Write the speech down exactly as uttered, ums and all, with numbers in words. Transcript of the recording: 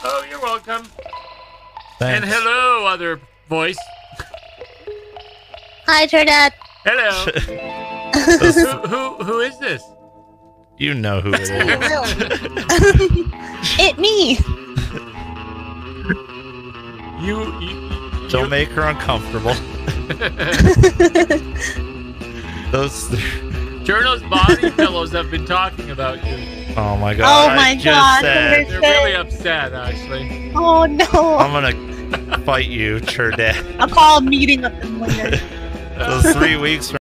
Oh, you're welcome. Thanks. And hello, other voice. Hi, Trinidad. Hello. who, who who is this? You know who it is. It me. You, you Don't you, make her uncomfortable. Those. Cirno's body pillows have been talking about you. Oh my god! Oh my I just god, said They're really upset, actually. Oh no. I'm gonna fight you, Trinidad. I'll call a meeting with them later. Those three weeks.